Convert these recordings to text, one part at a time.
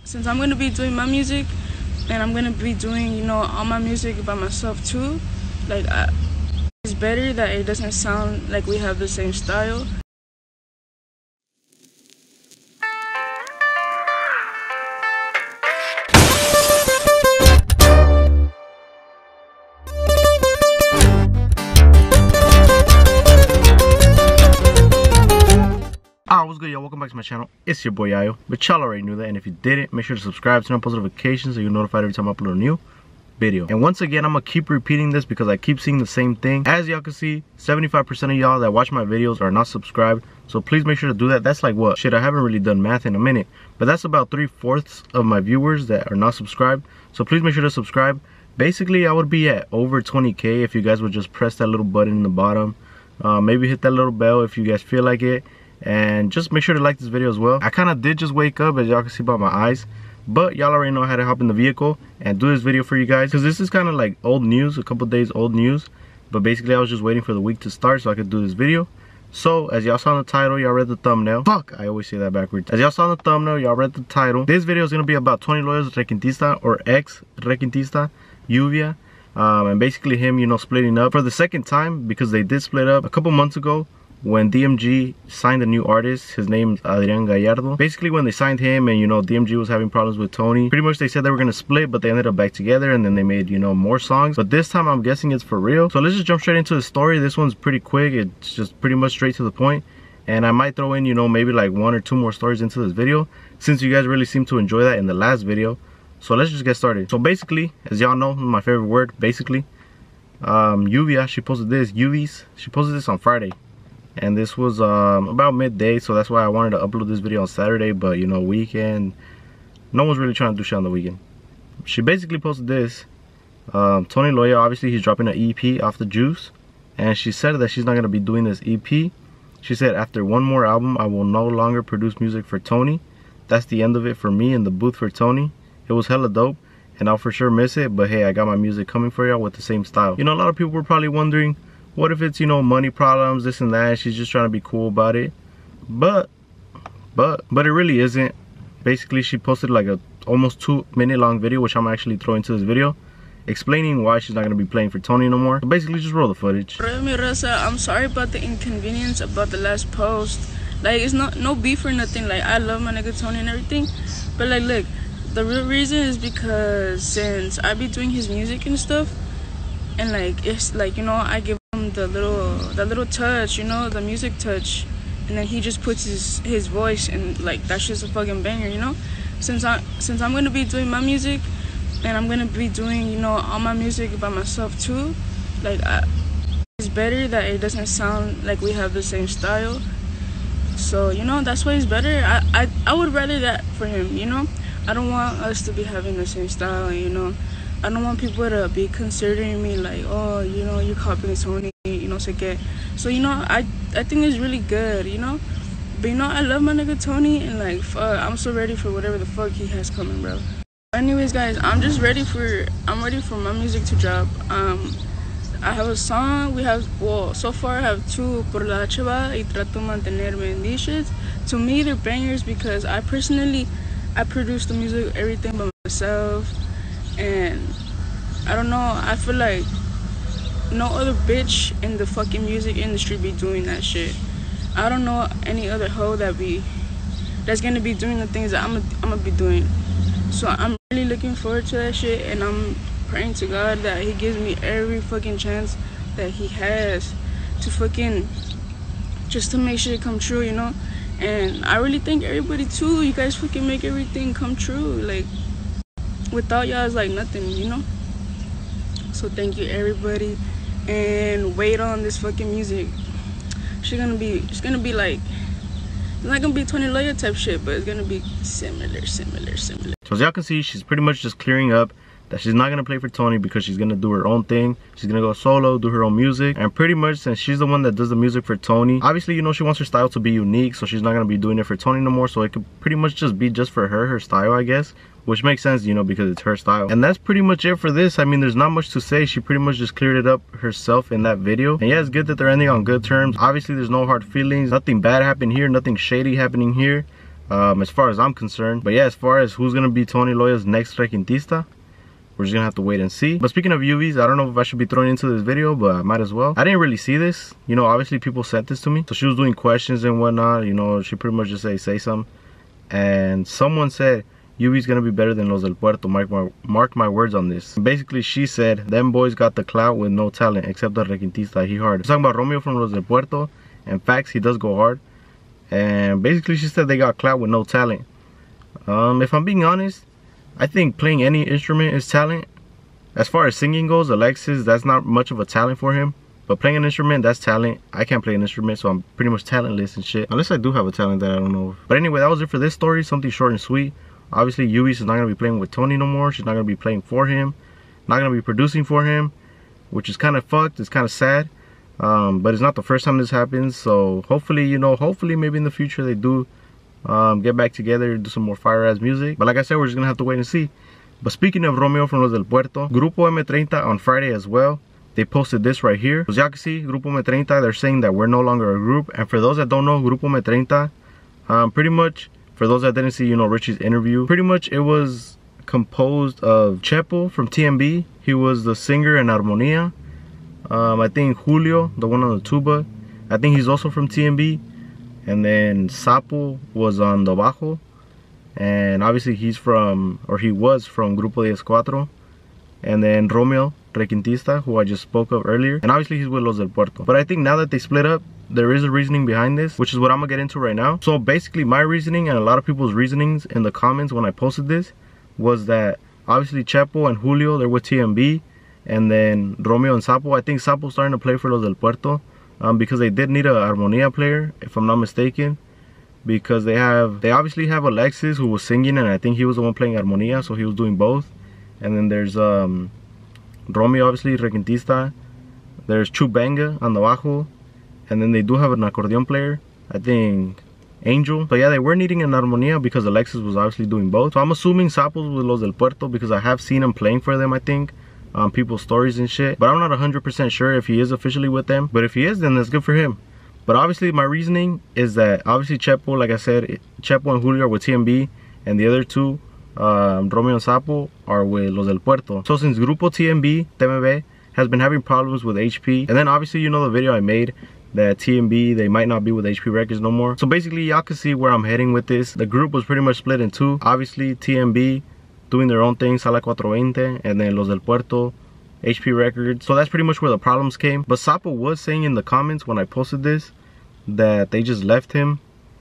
Since I'm gonna be doing my music, and I'm gonna be doing, you know, all my music by myself too, like it's better that it doesn't sound like we have the same style. What's good, y'all? Welcome back to my channel. It's your boy Yayo, but y'all already knew that, and if you didn't, make sure to subscribe, turn on post notifications so you're notified every time I upload a new video. And once again, I'm gonna keep repeating this because I keep seeing the same thing. As y'all can see, 75% of y'all that watch my videos are not subscribed, so please make sure to do that. That's like what? Shit, I haven't really done math in a minute, but that's about 3/4 of my viewers that are not subscribed, so please make sure to subscribe. Basically, I would be at over 20K if you guys would just press that little button in the bottom, maybe hit that little bell if you guys feel like it, and just make sure to like this video as well. I kind of did just wake up, as y'all can see by my eyes, but y'all already know how to hop in the vehicle and do this video for you guys, because this is kind of like old news, a couple days old news, but basically I was just waiting for the week to start so I could do this video. So as y'all saw in the title, y'all read the thumbnail. Fuck, I always say that backwards. As y'all saw in the thumbnail, y'all read the title. This video is going to be about Tony Loya's requintista, or ex-requintista, Lluvia, and basically him, you know, splitting up for the second time, because they did split up a couple months ago when DMG signed a new artist. His name's Adrian Gallardo. Basically, when they signed him and, you know, DMG was having problems with Tony, pretty much they said they were gonna split, but they ended up back together, and then they made, you know, more songs. But this time I'm guessing it's for real. So let's just jump straight into the story. This one's pretty quick. It's just pretty much straight to the point. And I might throw in, you know, maybe like 1 or 2 more stories into this video, since you guys really seem to enjoy that in the last video. So let's just get started. So basically, as y'all know, my favorite word, basically, Lluvia, she posted this, she posted this on Friday. And this was about midday, so that's why I wanted to upload this video on Saturday, but you know, weekend, no one's really trying to do shit on the weekend. She basically posted this, Tony Loya, obviously he's dropping an EP off the Juice, and she said that she's not going to be doing this EP. She said, after one more album, I will no longer produce music for Tony. That's the end of it for me in the booth for Tony. It was hella dope, and I'll for sure miss it, but hey, I got my music coming for y'all with the same style. You know, a lot of people were probably wondering, what if it's, you know, money problems, this and that, she's just trying to be cool about it. But it really isn't. Basically, she posted like a almost 2-minute long video, which I'm actually throwing into this video, explaining why she's not going to be playing for Tony no more. So basically, just roll the footage. I'm sorry about the inconvenience about the last post. Like, it's no beef or nothing. Like, I love my nigga Tony and everything, but like, look, the real reason is because since I be doing his music and stuff, and like, it's like, you know, I give the little touch, you know, the music touch, and then he just puts his voice, and like, that's just a fucking banger, you know. Since I'm gonna be doing my music, and I'm gonna be doing, you know, all my music by myself too, like, it's better that it doesn't sound like we have the same style. So, you know, that's why it's better. I would rather that for him, you know. I don't want us to be having the same style, you know. I don't want people to be considering me like, oh, you know, you're copying Tony, you know, so, you know, I think it's really good, you know. But, you know, I love my nigga Tony, and like, fuck, I'm so ready for whatever the fuck he has coming, bro. Anyways, guys, I'm ready for my music to drop. I have a song. So far I have 2, Por la Chava y Trato Mantenerme, and these shits, to me, they're bangers because I produce the music, everything by myself. And I don't know, I feel like no other bitch in the fucking music industry be doing that shit. I don't know any other hoe that's gonna be doing the things that I'm gonna be doing. So I'm really looking forward to that shit, and I'm praying to God that he gives me every fucking chance that he has to fucking just to make shit come true, you know. And I really thank everybody too. You guys fucking make everything come true. Like, without y'all, it's like nothing, you know. So thank you, everybody, and wait on this fucking music. It's gonna be like, it's not gonna be Tony Loya type shit, but it's gonna be similar. So as y'all can see, she's pretty much just clearing up that she's not gonna play for Tony because she's gonna do her own thing. She's gonna go solo, do her own music, and pretty much, since she's the one that does the music for Tony, obviously, you know, she wants her style to be unique, so she's not gonna be doing it for Tony no more. So it could pretty much just be just for her style, I guess, which makes sense, you know, because it's her style. And that's pretty much it for this. I mean, there's not much to say. She pretty much just cleared it up herself in that video. And yeah, it's good that they're ending on good terms. Obviously, there's no hard feelings, nothing bad happened here, nothing shady happening here. as far as I'm concerned. But yeah, as far as who's gonna be Tony Loya's next Requintista, we're just gonna have to wait and see. But speaking of UVs, I don't know if I should be throwing into this video, but I might as well. I didn't really see this. You know, obviously people sent this to me. So she was doing questions and whatnot. You know, she pretty much just say something. And someone said, UV's gonna be better than Los del Puerto. Mark my words on this. Basically, she said, them boys got the clout with no talent, except the Requintista, he hard. She's talking about Romeo from Los del Puerto. And facts, he does go hard. And basically, she said they got clout with no talent. If I'm being honest, I think playing any instrument is talent. As far as singing goes, Alexis, that's not much of a talent for him. But playing an instrument, that's talent. I can't play an instrument, so I'm pretty much talentless and shit. Unless I do have a talent that I don't know of. But anyway, that was it for this story. Something short and sweet. Obviously, Uvis is not going to be playing with Tony no more. She's not going to be playing for him. Not going to be producing for him. Which is kind of fucked. It's kind of sad. But it's not the first time this happens. So hopefully, you know, hopefully maybe in the future they do get back together, do some more fire ass music. But like I said, we're just gonna have to wait and see. But speaking of Romeo from Los del Puerto, Grupo M30 on Friday as well, they posted this right here. As y'all can see, Grupo M30, they're saying that we're no longer a group. And for those that don't know, Grupo M30, pretty much, for those that didn't see, you know, Richie's interview, pretty much it was composed of Chepo from TMB. He was the singer in Armonía. I think Julio, the one on the tuba, I think he's also from TMB. And then Sapo was on the bajo. And obviously he's from, or he was from Grupo 10-4. And then Romeo Requintista, who I just spoke of earlier. And obviously he's with Los del Puerto. But I think now that they split up, there is a reasoning behind this, which is what I'm gonna get into right now. So basically my reasoning and a lot of people's reasonings in the comments when I posted this was that obviously Chepo and Julio, they're with TMB. And then Romeo and Sapo, I think Sapo's starting to play for Los del Puerto. Because they did need a Armonía player, if I'm not mistaken. Because they obviously have Alexis, who was singing, and I think he was the one playing Armonía, so he was doing both. And then there's Romeo, obviously, Requintista. There's Chubanga on the bajo. And then they do have an accordion player, I think Angel. So yeah, they were needing an Armonía because Alexis was obviously doing both. So I'm assuming Sapo's with Los del Puerto because I have seen him playing for them, I think. People's stories and shit, but I'm not 100% sure if he is officially with them. But if he is, then that's good for him. But obviously my reasoning is that obviously Chepo, like I said, Chepo and Julio are with TMB, and the other two, Romeo and Sapo, are with Los del Puerto. So since Grupo TMB has been having problems with HP, and then obviously you know the video I made that TMB, they might not be with HP Records no more. So basically y'all can see where I'm heading with this. The group was pretty much split in two. Obviously TMB doing their own thing, Sala 420, and then Los del Puerto, HP Records. So that's pretty much where the problems came. But Sapo was saying in the comments when I posted this that they just left him.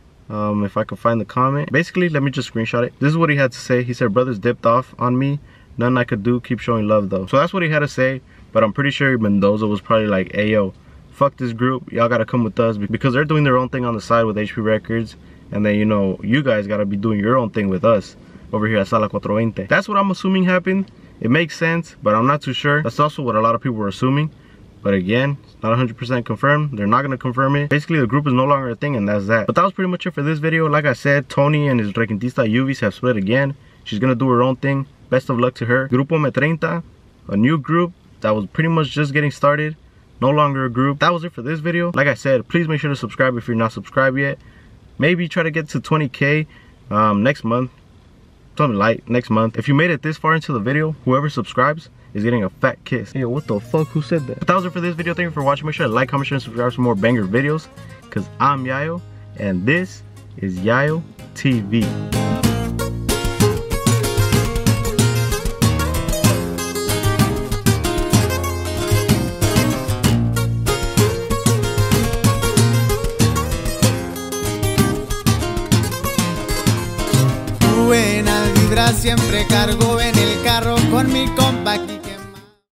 If I could find the comment. Basically, let me just screenshot it. This is what he had to say. He said, brothers dipped off on me. Nothing I could do. Keep showing love though. So that's what he had to say. But I'm pretty sure Mendoza was probably like, hey yo, fuck this group. Y'all gotta come with us because they're doing their own thing on the side with HP Records. And then, you know, you guys gotta be doing your own thing with us over here at Sala 420. That's what I'm assuming happened. It makes sense, but I'm not too sure. That's also what a lot of people were assuming. But again, it's not 100% confirmed. They're not going to confirm it. Basically, the group is no longer a thing, and that's that. But that was pretty much it for this video. Like I said, Tony and his Requintista Uvis have split again. She's going to do her own thing. Best of luck to her. Grupo M30, a new group that was pretty much just getting started. No longer a group. That was it for this video. Like I said, please make sure to subscribe if you're not subscribed yet. Maybe try to get to 20K next month. Something light next month. If you made it this far into the video, whoever subscribes is getting a fat kiss. Hey, what the fuck? Who said that? But that was it for this video. Thank you for watching. Make sure to like, comment, share, and subscribe for more banger videos. Because I'm Yayo, and this is Yayo TV. Buena vibra siempre cargo en el carro con mi compa Quique.